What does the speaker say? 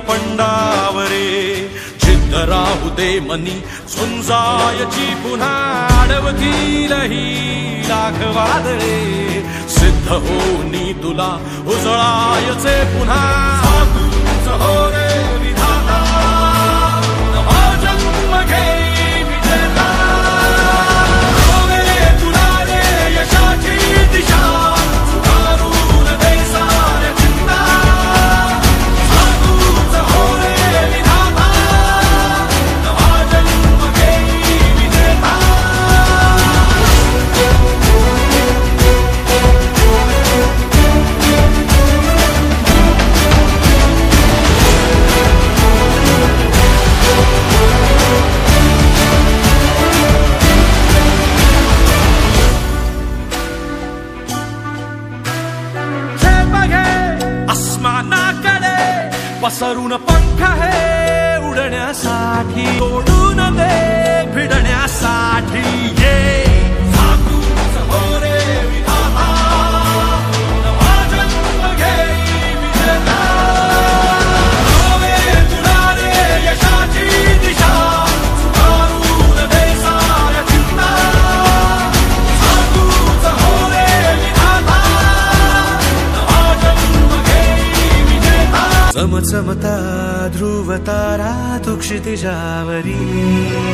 पंडावरे जिद्द राहू दे मनी झुंजायची पुन्हा अडवतील ही लाख वादळे सिद्ध होनी तुला उजळायचे पुन्हा तूच हो रे विधाता नवा जन्म घेई विजेता रे तुला रे यशाची दिशा सुधारून दे साऱ्या चिंता तूच हो रे विधाता नवा जन्म घेई विजेता पसरून पंख है उडण्यासाठी सोडून दे भिडण्यासाठी ये तूच हो रे विधाता नवा जन्म घेई विजेता तुला रे यशाची दिशा सुधारून दे साऱ्या चिंता तूच हो रे विधाता नवा जन्म घेई विजेता चमचमता ध्रुव तारा तू क्षितिजावरी